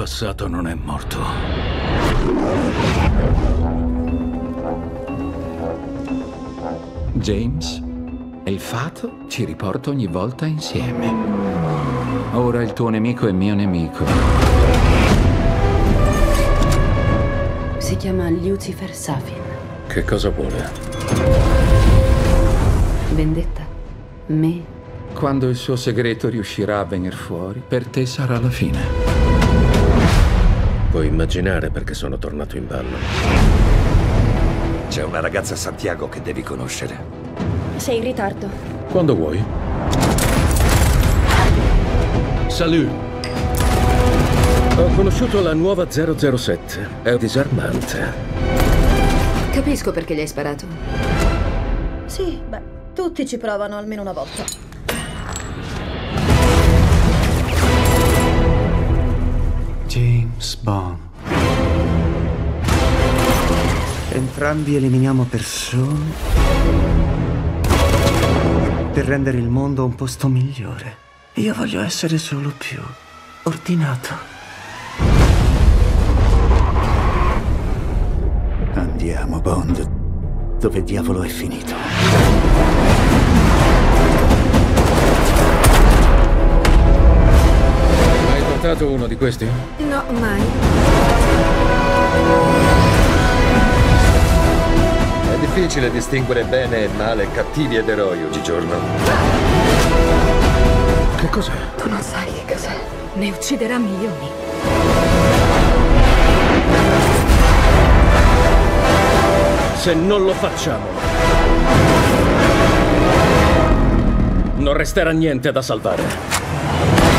passato non è morto. James, il fato ci riporta ogni volta insieme. Ora il tuo nemico è mio nemico. Si chiama Lucifer Safin. Che cosa vuole? Vendetta? Me? Quando il suo segreto riuscirà a venir fuori, per te sarà la fine. Puoi immaginare perché sono tornato in ballo. C'è una ragazza a Santiago che devi conoscere. Sei in ritardo. Quando vuoi. Salut. Ho conosciuto la nuova 007. È disarmante. Capisco perché gli hai sparato. Sì, beh, tutti ci provano almeno una volta. James Bond. Entrambi eliminiamo persone per rendere il mondo un posto migliore. Io voglio essere solo più ordinato. Andiamo, Bond. Dove diavolo è finito? Hai portato uno di questi? No, mai. È difficile distinguere bene e male, cattivi ed eroi oggigiorno. Che cos'è? Tu non sai che cos'è. Ne ucciderà milioni. Se non lo facciamo, non resterà niente da salvare.